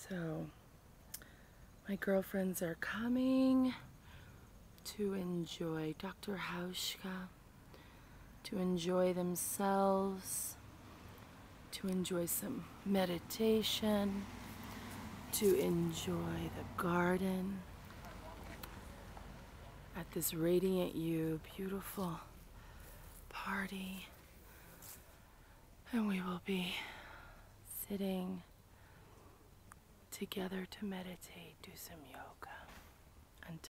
So, my girlfriends are coming to enjoy Dr. Hauschka, to enjoy themselves, to enjoy some meditation, to enjoy the garden at this Radiant You beautiful party. And we will be sitting together to meditate, do some yoga.